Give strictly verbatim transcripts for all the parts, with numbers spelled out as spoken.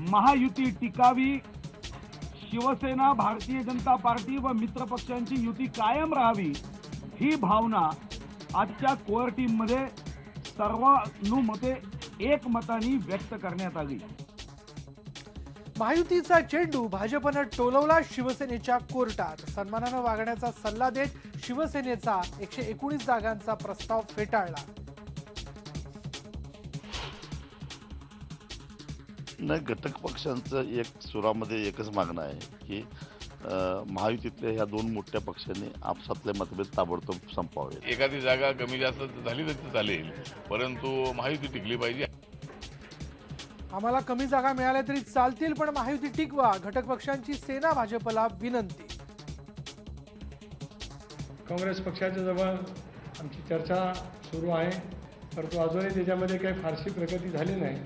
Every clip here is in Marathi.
महायुती टिकावी, शिवसेना, भारतीय जनता पार्टी व मित्र पक्षांची युती कायम राहावी, ही भावना आजच्या कोर टीम मध्ये सर्वानुमते एकमताने व्यक्त करण्यात आली। महायुतीचा चेंडू भाजपनं टोलवला शिवसेनेच्या कोर्टात। सन्मानानं वागण्याचा सल्ला देत शिवसेनेचा एकशे एकोणीस जागांचा प्रस्ताव फेटाळला। न घटक पक्षांचं एक सुरामध्ये एकच मागणं आहे की महायुतीतल्या ह्या दोन मोठ्या पक्षांनी आपसातले मतभेद ताबडतोब संपवावे। एखादी जागा कमी जास्त झाली तर चालेल, परंतु महायुती टिकली पाहिजे। आम्हाला कमी जागा मिळाल्या तरी चालतील, पण महायुती टिकवा, घटक पक्षांची सेना भाजपला विनंती। काँग्रेस पक्षाच्या जवळ आमची चर्चा सुरू आहे, परंतु अजूनही त्याच्यामध्ये काही फारशी प्रगती झाली नाही।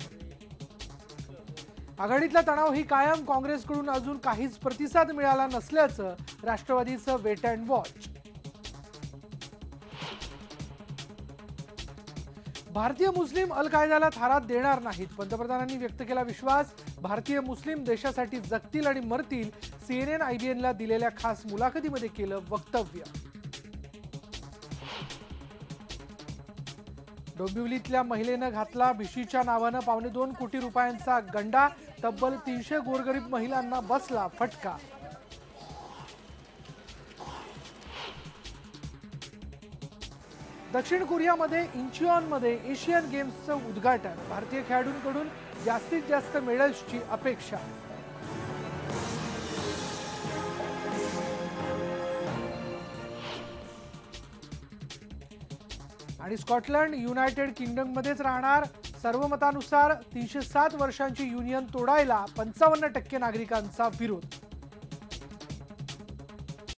आघाडीतला तणाव ही कायम, काँग्रेसकडून अजून काहीच प्रतिसाद मिळाला नसल्याचं राष्ट्रवादीचं वेट अँड वॉच। भारतीय मुस्लिम अल कायदाला थारात देणार नाहीत, पंतप्रधानांनी व्यक्त केला विश्वास। भारतीय मुस्लिम देशासाठी जगतील आणि मरतील, सीएनएन आयबीएनला दिलेल्या खास मुलाखतीमध्ये केलं वक्तव्य। डोंबिवलीतल्या महिलेनं घातला भिशीच्या नावानं पावणे दोन कोटी रुपयांचा गंडा, तब्बल तीनशे गोरगरीब महिलांना बसला फटका। दक्षिण कोरियामध्ये इंचिऑनमध्ये एशियन गेम्सचं उद्घाटन, भारतीय खेळाडूंकडून जास्तीत जास्त मेडल्सची अपेक्षा। आणि स्कॉटलंड युनायटेड किंगडममध्येच राहणार, सर्वमतानुसार तीनशे सात वर्षांची युनियन तोडायला पंचावन्न टक्के नागरिकांचा विरोध।